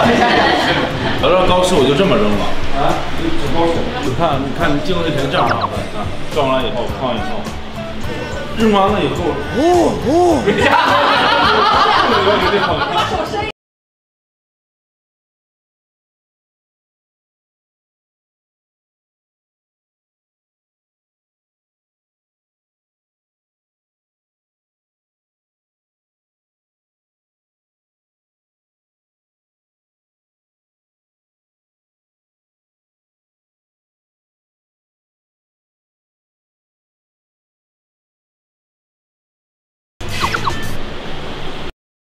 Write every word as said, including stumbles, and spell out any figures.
得了高手就这么扔了啊，这高手。 你看，你看镜子挺正常的啊，撞完以后放以后，扔完了以后，哦哦。